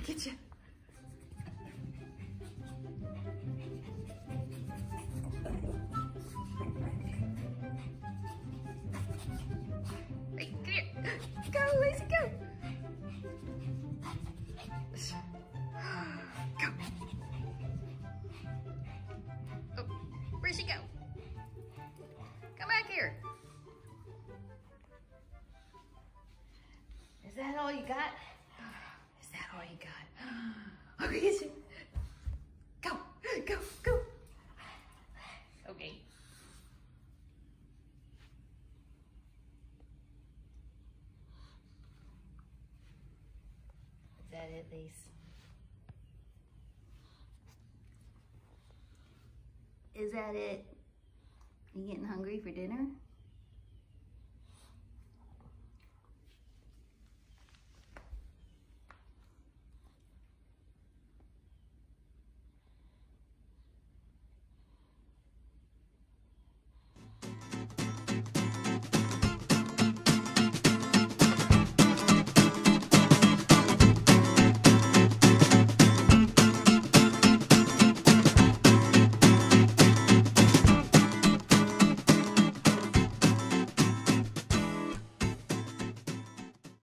to get you. Hey, come here. Go, Lacey, go. Go. Oh, where'd she go? Come back here. Is that all you got? Is that all you got? Okay, get you. Go, go, go. Okay. Is that it, Lacey? Is that it? You getting hungry for dinner?